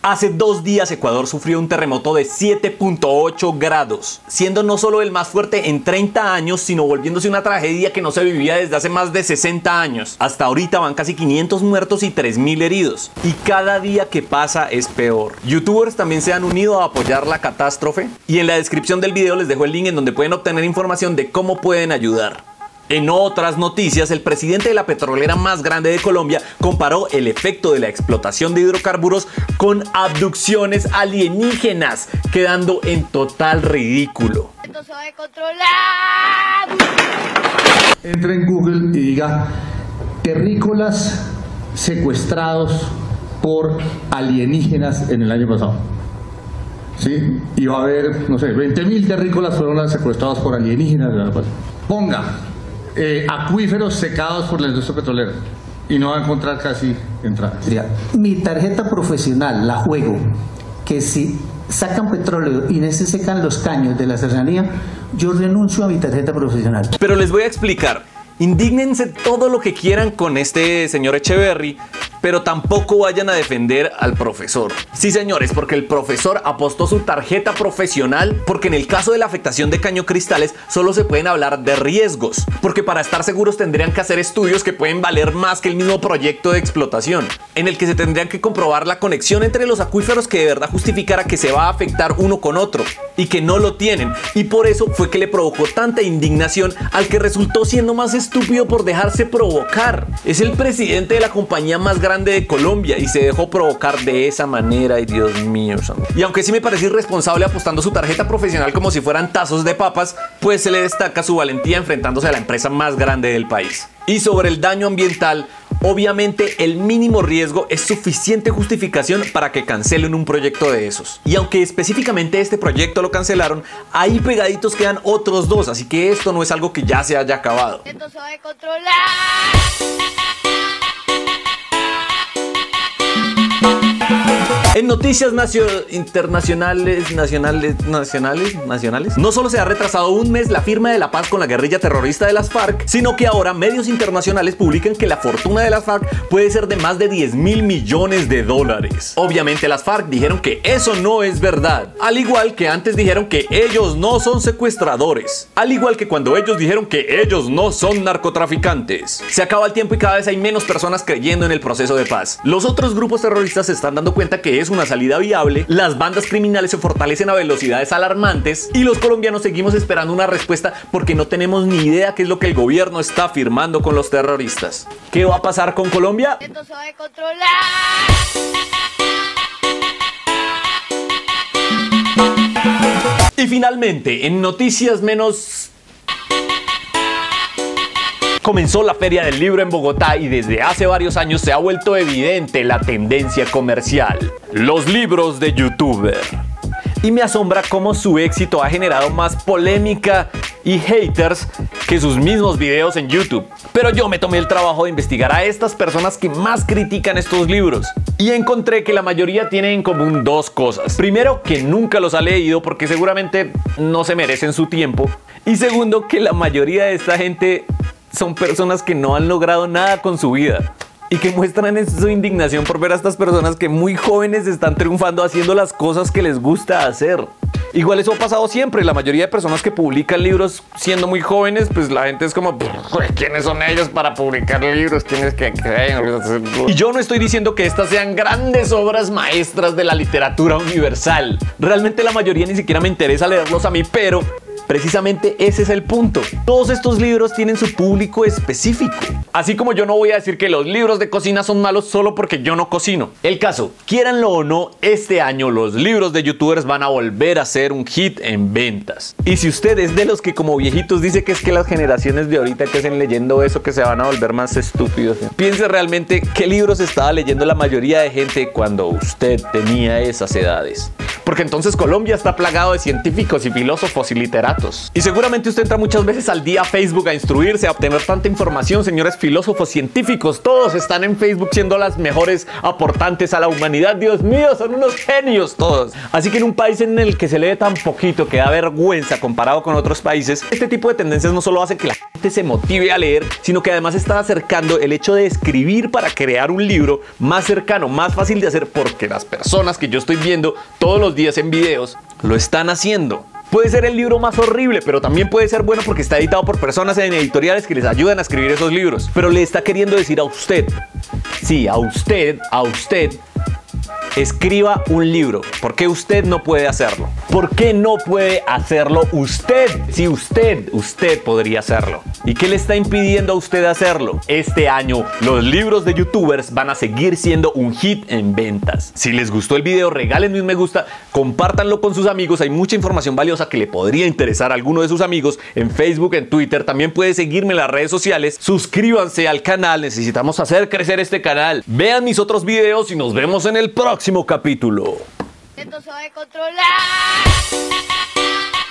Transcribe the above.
Hace 2 días Ecuador sufrió un terremoto de 7.8 grados, siendo no solo el más fuerte en 30 años, sino volviéndose una tragedia que no se vivía desde hace más de 60 años. Hasta ahorita van casi 500 muertos y 3.000 heridos. Y cada día que pasa es peor. Youtubers también se han unido a apoyar la catástrofe. Y en la descripción del video les dejo el link en donde pueden obtener información de cómo pueden ayudar. En otras noticias, el presidente de la petrolera más grande de Colombia comparó el efecto de la explotación de hidrocarburos con abducciones alienígenas, quedando en total ridículo. Esto se va a controlar. Entra en Google y diga terrícolas secuestrados por alienígenas en el año pasado. ¿Sí? Y va a haber, no sé, 20.000 terrícolas fueron secuestrados por alienígenas. Ponga acuíferos secados por la industria petrolera y no va a encontrar casi entradas. Mi tarjeta profesional la juego que si sacan petróleo y no se secan los caños de la serranía, yo renuncio a mi tarjeta profesional. Pero les voy a explicar. Indígnense todo lo que quieran con este señor Echeverry, pero tampoco vayan a defender al profesor. Sí, señores, porque el profesor apostó su tarjeta profesional, porque en el caso de la afectación de cañocristales solo se pueden hablar de riesgos, porque para estar seguros tendrían que hacer estudios que pueden valer más que el mismo proyecto de explotación, en el que se tendrían que comprobar la conexión entre los acuíferos que de verdad justificara que se va a afectar uno con otro, y que no lo tienen, y por eso fue que le provocó tanta indignación al que resultó siendo más estúpido por dejarse provocar. Es el presidente de la compañía más grande de Colombia y se dejó provocar de esa manera. Y Dios mío santo. Y aunque sí me parece irresponsable apostando su tarjeta profesional como si fueran tazos de papas, pues se le destaca su valentía enfrentándose a la empresa más grande del país. Y sobre el daño ambiental, obviamente el mínimo riesgo es suficiente justificación para que cancelen un proyecto de esos. Y aunque específicamente este proyecto lo cancelaron, ahí pegaditos quedan otros 2, así que esto no es algo que ya se haya acabado. Esto se va a controlar. En noticias internacionales, no solo se ha retrasado un mes la firma de la paz con la guerrilla terrorista de las FARC, sino que ahora medios internacionales publican que la fortuna de las FARC puede ser de más de 10.000 millones de dólares. Obviamente las FARC dijeron que eso no es verdad, al igual que antes dijeron que ellos no son secuestradores, al igual que cuando ellos dijeron que ellos no son narcotraficantes. Se acaba el tiempo y cada vez hay menos personas creyendo en el proceso de paz. Los otros grupos terroristas se están dando cuenta que es una salida viable, las bandas criminales se fortalecen a velocidades alarmantes y los colombianos seguimos esperando una respuesta porque no tenemos ni idea qué es lo que el gobierno está firmando con los terroristas. ¿Qué va a pasar con Colombia? Esto se va a controlar. Y finalmente, en noticias menos... Comenzó la Feria del Libro en Bogotá y desde hace varios años se ha vuelto evidente la tendencia comercial: los libros de youtuber. Y me asombra cómo su éxito ha generado más polémica y haters que sus mismos videos en YouTube. Pero yo me tomé el trabajo de investigar a estas personas que más critican estos libros y encontré que la mayoría tienen en común 2 cosas. Primero, que nunca los ha leído porque seguramente no se merecen su tiempo. Y segundo, que la mayoría de esta gente son personas que no han logrado nada con su vida y que muestran su indignación por ver a estas personas que muy jóvenes están triunfando haciendo las cosas que les gusta hacer. Igual eso ha pasado siempre. La mayoría de personas que publican libros siendo muy jóvenes, pues la gente es como, ¿quiénes son ellos para publicar libros? ¿Quiénes que creen? Y yo no estoy diciendo que estas sean grandes obras maestras de la literatura universal. Realmente la mayoría ni siquiera me interesa leerlos a mí, pero precisamente ese es el punto. Todos estos libros tienen su público específico. Así como yo no voy a decir que los libros de cocina son malos solo porque yo no cocino. El caso, quieranlo o no, este año los libros de youtubers van a volver a ser un hit en ventas. Y si usted es de los que como viejitos dice que es que las generaciones de ahorita que hacen leyendo eso que se van a volver más estúpidos, piense realmente qué libros estaba leyendo la mayoría de gente cuando usted tenía esas edades. Porque entonces Colombia está plagado de científicos y filósofos y literatos. Y seguramente usted entra muchas veces al día a Facebook a instruirse, a obtener tanta información. Señores filósofos, científicos, todos están en Facebook siendo las mejores aportantes a la humanidad. Dios mío, son unos genios todos. Así que en un país en el que se lee tan poquito que da vergüenza comparado con otros países, este tipo de tendencias no solo hace que la gente se motive a leer, sino que además está acercando el hecho de escribir para crear un libro más cercano, más fácil de hacer, porque las personas que yo estoy viendo todos los días en videos lo están haciendo. Puede ser el libro más horrible, pero también puede ser bueno porque está editado por personas en editoriales que les ayudan a escribir esos libros. Pero le está queriendo decir a usted, sí, a usted, escriba un libro. ¿Por qué usted no puede hacerlo? ¿Por qué no puede hacerlo usted? Si usted podría hacerlo. ¿Y qué le está impidiendo a usted hacerlo? Este año los libros de youtubers van a seguir siendo un hit en ventas. Si les gustó el video, regálenme un me gusta, compártanlo con sus amigos. Hay mucha información valiosa que le podría interesar a alguno de sus amigos en Facebook, en Twitter. También puede seguirme en las redes sociales. Suscríbanse al canal, necesitamos hacer crecer este canal. Vean mis otros videos y nos vemos en el próximo capítulo. Esto se va a controlar.